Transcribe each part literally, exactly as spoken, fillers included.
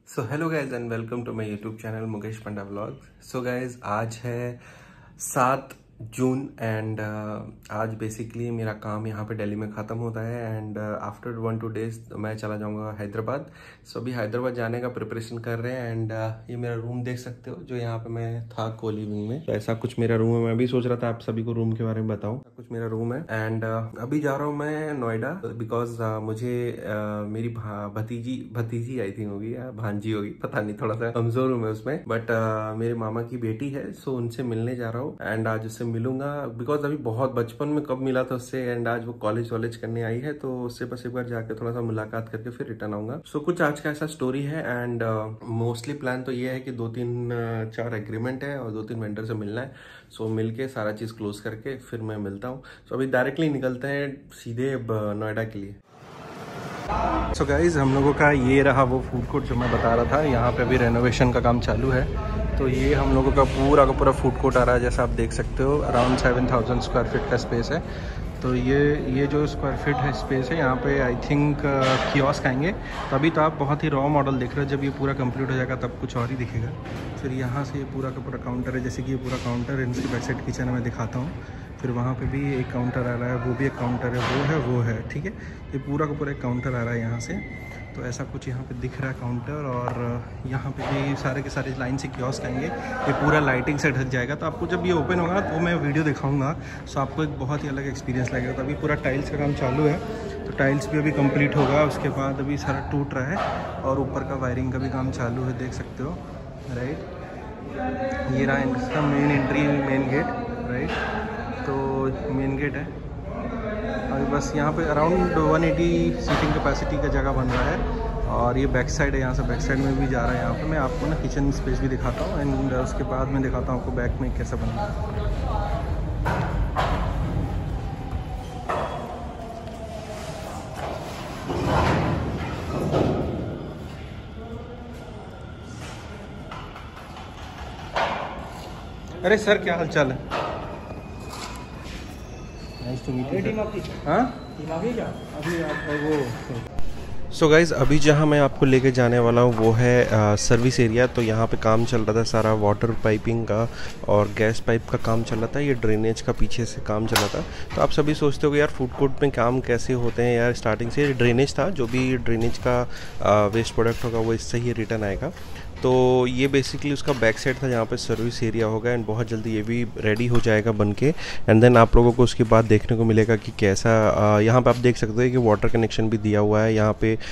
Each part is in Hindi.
So hello guys and welcome to my YouTube channel Mukesh Panda vlogs. So guys आज है सात जून एंड uh, आज बेसिकली मेरा काम यहाँ पे दिल्ली में ख़त्म होता है and after one two days मैं चला जाऊँगा हैदराबाद। सो so, अभी हैदराबाद जाने का प्रिपरेशन कर रहे हैं एंड uh, ये मेरा रूम देख सकते हो जो यहाँ पे मैं था को लिविंग में। तो ऐसा कुछ मेरा रूम है। मैं भी सोच रहा था आप सभी को रूम के बारे में बताऊँ। कुछ मेरा रूम है एंड uh, अभी जा रहा हूँ मैं नोएडा बिकॉज uh, मुझे uh, मेरी भतीजी भतीजी आई थिंक होगी या भांजी होगी, पता नहीं, थोड़ा सा कमजोर हूँ मैं उसमें, बट uh, मेरे मामा की बेटी है सो उनसे मिलने जा रहा हूँ एंड आज उससे मिलूंगा बिकॉज अभी बहुत बचपन में कब मिला था उससे एंड आज वो कॉलेज वॉलेज करने आई है तो उससे बस एक बार जाके थोड़ा सा मुलाकात करके फिर रिटर्न आऊंगा। सो so, कुछ आज का ऐसा स्टोरी है एंड मोस्टली प्लान तो ये है कि दो तीन uh, चार एग्रीमेंट है और दो तीन वेंडर से मिलना है। सो so, मिलके सारा चीज क्लोज करके फिर मैं मिलता हूँ। सो so, अभी डायरेक्टली निकलते हैं सीधे नोएडा के लिए। सो so गाइज हम लोगों का ये रहा वो फूड कोर्ट जो मैं बता रहा था। यहाँ पे अभी रेनोवेशन का काम चालू है तो ये हम लोगों का पूरा का पूरा फूड कोर्ट आ रहा है। जैसा आप देख सकते हो around seven thousand square feet का स्पेस है। तो ये ये जो स्क्वायर फीट है स्पेस है यहाँ पे आई थिंक कियोस्क आएंगे। तो अभी तो आप बहुत ही रॉ मॉडल देख रहे हो, जब ये पूरा कंप्लीट हो जाएगा तब कुछ और ही दिखेगा। फिर यहाँ से ये पूरा का पूरा काउंटर है, जैसे कि ये पूरा काउंटर है, इसकी बैक साइड किचन मैं दिखाता हूँ। फिर वहाँ पे भी एक काउंटर आ रहा है, वो भी एक काउंटर है, वो है वो है ठीक है। ये पूरा का पूरा एक काउंटर आ रहा है यहाँ से। तो ऐसा कुछ यहाँ पे दिख रहा है काउंटर और यहाँ पे भी सारे के सारे लाइन से कियोस्क आएंगे। ये पूरा लाइटिंग से ढक जाएगा तो आपको जब ये ओपन होगा तो मैं वीडियो दिखाऊंगा सो आपको एक बहुत ही अलग एक्सपीरियंस लगेगा। तो अभी पूरा टाइल्स का काम चालू है तो टाइल्स भी अभी कंप्लीट होगा, उसके बाद अभी सारा टूट रहा है और ऊपर का वायरिंग का भी काम चालू है, देख सकते हो राइट। ये रहा इसका main entry main gate right. तो मेन गेट है अभी बस यहाँ पे around one eighty seating capacity का जगह बन रहा है और ये बैक साइड है, यहाँ से बैक साइड में भी जा रहा है। यहाँ पे मैं आपको ना किचन स्पेस भी दिखाता हूँ एंड उसके बाद मैं दिखाता हूँ आपको बैक में कैसा बन रहा है। अरे सर क्या हाल चाल है? सो गाइज़ अभी जहाँ मैं आपको लेके जाने वाला हूँ वो है सर्विस एरिया। तो यहाँ पे काम चल रहा था सारा वाटर पाइपिंग का और गैस पाइप का काम चल रहा था। ये ड्रेनेज का पीछे से काम चल रहा था। तो आप सभी सोचते हो कि यार फूड कोर्ट में काम कैसे होते हैं यार, स्टार्टिंग से ड्रेनेज था, जो भी ड्रेनेज का वेस्ट प्रोडक्ट होगा वो इससे ही रिटर्न आएगा। तो ये बेसिकली उसका बैक साइड था जहाँ पे सर्विस एरिया होगा एंड बहुत जल्दी ये भी रेडी हो जाएगा बन के एंड देन आप लोगों को उसके बाद देखने को मिलेगा कि कैसा यहाँ पे आप देख सकते हो कि वाटर कनेक्शन भी दिया हुआ है। यहाँ पे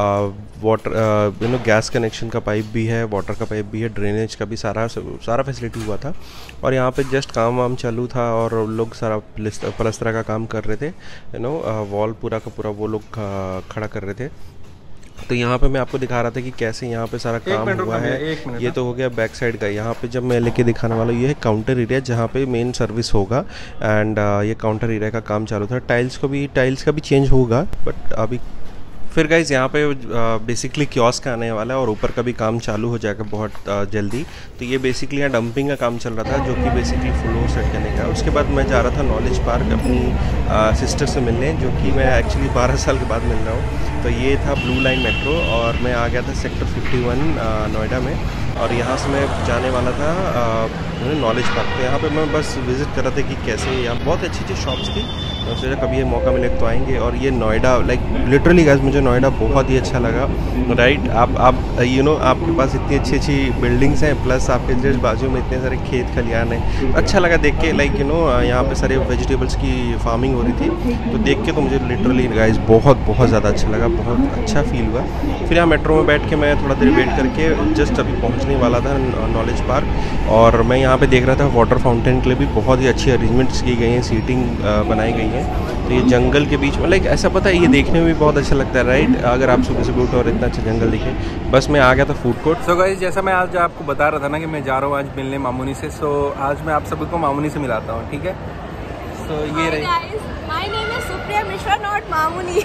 water you know gas connection का पाइप भी है, वाटर का पाइप भी है, ड्रेनेज का भी सारा सारा फैसिलिटी हुआ था। और यहाँ पे जस्ट काम वाम चालू था और लोग सारा पलस्तरा का काम कर रहे थे, यू नो वॉल पूरा का पूरा वो लोग खड़ा कर रहे थे। तो यहाँ पे मैं आपको दिखा रहा था कि कैसे यहाँ पे सारा काम हुआ है। ये तो हो गया बैक साइड का। यहाँ पे जब मैं लेके दिखाने वाला हूँ ये है काउंटर एरिया जहाँ पे मेन सर्विस होगा एंड ये काउंटर एरिया का काम चालू था। टाइल्स को भी टाइल्स का भी चेंज होगा बट अभी फिर गाइज यहाँ पे बेसिकली कियोस्क आने वाला है और ऊपर का भी काम चालू हो जाएगा बहुत जल्दी। तो ये बेसिकली यहाँ डंपिंग का काम चल रहा था जो कि बेसिकली फ्लोर सेट करने का। उसके बाद मैं जा रहा था नॉलेज पार्क अपनी सिस्टर से मिलने, जो कि मैं एक्चुअली बारह साल के बाद मिल रहा हूँ। तो ये था ब्लू लाइन मेट्रो और मैं आ गया था सेक्टर फिफ्टी वन नोएडा में और यहाँ से मैं जाने वाला था नॉलेज पार्क। तो यहाँ पे मैं बस विज़िट कर रहा था कि कैसे यहाँ बहुत अच्छी अच्छी शॉप्स थी। मैं सोचा कभी ये मौका मिले तो आएंगे। और ये नोएडा लाइक लिटरली गाइस मुझे नोएडा बहुत ही अच्छा लगा राइट। आप आप यू नो आपके पास इतनी अच्छी अच्छी बिल्डिंग्स हैं प्लस आपके जस्ट बाजू में इतने सारे खेत खलियान हैं। अच्छा लगा देख के, लाइक यू नो यहाँ पे सारे वेजिटेबल्स की फार्मिंग हो रही थी तो देख के तो मुझे लिटरली गाइस बहुत बहुत ज़्यादा अच्छा लगा, बहुत अच्छा फील हुआ। फिर यहाँ मेट्रो में बैठ के मैं थोड़ा देर वेट करके जस्ट अभी पहुँचने वाला था नॉलेज पार्क और मैं यहाँ पे देख रहा था वाटर फाउंटेन के लिए भी बहुत ही अच्छी अरेंजमेंट्स की गई हैं, सीटिंग बनाई गई है। तो ये जंगल के बीच में लाइक ऐसा पता है ये देखने में भी बहुत अच्छा लगता है राइट, अगर आप सुबह सुबह उठो और इतना अच्छा जंगल दिखे। बस मैं आ गया था फूड कोर्ट। सो गाइस जैसा मैं आज आपको बता रहा था ना कि मैं जा रहा हूँ आज मिलने मामूनी से। सो आज मैं आप सभी को मामूनी से मिलाता हूँ, ठीक है। सो ये रही my name is Supriya Mishra not Mamuni.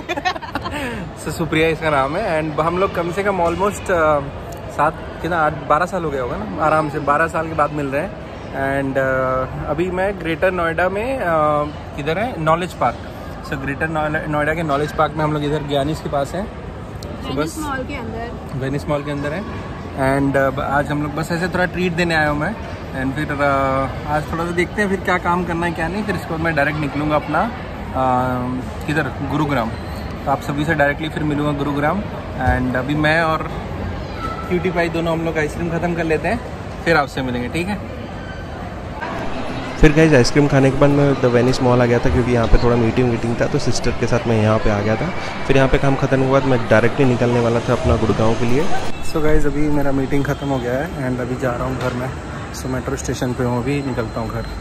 So Supriya इसका नाम है एंड हम लोग कम से कम ऑलमोस्ट सात कितना आठ बारह साल हो गया होगा ना, आराम से बारह साल के बाद मिल रहे हैं। एंड uh, अभी मैं ग्रेटर नोएडा में uh, किधर है knowledge park. So greater Noida के नॉलेज पार्क में हम लोग इधर ज्ञानीस के पास हैं। वेनिस मॉल के अंदर वेनिस मॉल के अंदर है। एंड uh, आज हम लोग बस ऐसे थोड़ा ट्रीट देने आया हूँ मैं। एंड फिर uh, आज थोड़ा सा देखते हैं फिर क्या काम करना है क्या नहीं। फिर इसके बाद मैं डायरेक्ट निकलूँगा अपना uh, किधर गुरुग्राम। तो आप सभी से डायरेक्टली फिर मिलूँगा गुरुग्राम। एंड अभी मैं और क्यूटी पाई दोनों हम लोग आइसक्रीम ख़त्म कर लेते हैं, फिर आपसे मिलेंगे, ठीक है। फिर गाइज आइसक्रीम खाने के बाद मैं द वेनिस मॉल आ गया था, क्योंकि यहाँ पे थोड़ा मीटिंग वीटिंग था, तो सिस्टर के साथ मैं यहाँ पे आ गया था। फिर यहाँ पे काम खत्म हुआ बाद मैं डायरेक्टली निकलने वाला था अपना गुड़गांव के लिए। सो so गाइज अभी मेरा मीटिंग ख़त्म हो गया है एंड अभी जा रहा हूँ घर में। सो मेट्रो स्टेशन पे हूँ, अभी निकलता हूँ घर।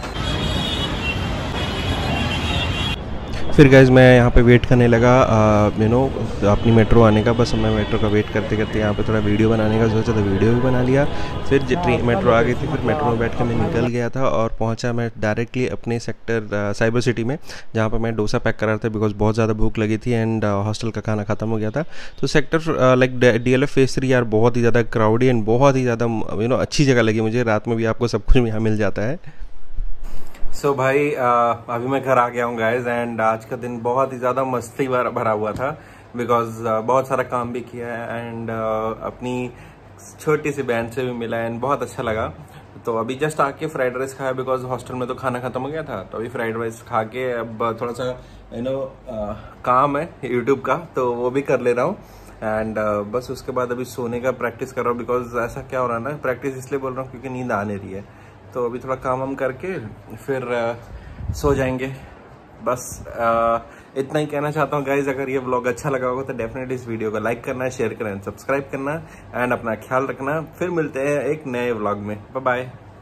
फिर गाइज मैं यहाँ पे वेट करने लगा यू नो अपनी मेट्रो आने का। बस मैं मेट्रो का वेट करते करते यहाँ पे थोड़ा वीडियो बनाने का सोचा, तो वीडियो भी बना लिया। फिर ट्रेन मेट्रो आ गई थी, फिर मेट्रो में बैठ कर मैं निकल गया था और पहुँचा मैं डायरेक्टली अपने सेक्टर साइबर सिटी में, जहाँ पर मैं डोसा पैक कर रहा था बिकॉज बहुत ज़्यादा भूख लगी थी एंड हॉस्टल का खाना ख़त्म हो गया था। तो sector like D L F phase three यार बहुत ही ज़्यादा क्राउडी एंड बहुत ही ज़्यादा यू नो अच्छी जगह लगी मुझे। रात में भी आपको सब कुछ यहाँ मिल जाता है। सो so, भाई uh, अभी मैं घर आ गया हूँ गाइज। एंड आज का दिन बहुत ही ज़्यादा मस्ती भरा हुआ था बिकॉज uh, बहुत सारा काम भी किया है एंड uh, अपनी छोटी सी बहन से भी मिला एंड बहुत अच्छा लगा। तो अभी जस्ट आके फ्राइड राइस खाया बिकॉज हॉस्टल में तो खाना खत्म हो गया था। तो अभी फ्राइड राइस खा के अब थोड़ा सा यू नो uh, काम है यूट्यूब का, तो वो भी कर ले रहा हूँ। एंड uh, बस उसके बाद अभी सोने का प्रैक्टिस कर रहा हूँ बिकॉज ऐसा क्या हो रहा है ना, प्रैक्टिस इसलिए बोल रहा हूँ क्योंकि नींद आ नहीं रही है। तो अभी थोड़ा काम वाम करके फिर आ, सो जाएंगे। बस आ, इतना ही कहना चाहता हूँ गाइज। अगर ये व्लॉग अच्छा लगा होगा तो डेफिनेटली इस वीडियो को लाइक करना, शेयर करना, सब्सक्राइब करना एंड अपना ख्याल रखना। फिर मिलते हैं एक नए व्लॉग में। Bye bye.